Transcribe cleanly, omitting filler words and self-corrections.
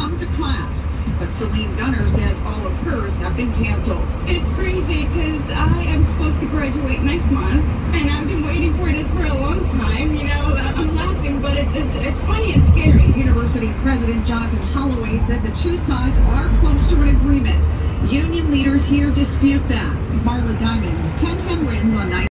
come to class. But Celine Gunner says all of hers have been canceled. It's crazy because I am supposed to graduate next month, and I've been waiting for this for a long time. You know, I'm laughing, but it's funny and scary. University President Jonathan Holloway said the two sides are close to an agreement. Union leaders here dispute that. Marla Diamond, 1010 Wins on 9.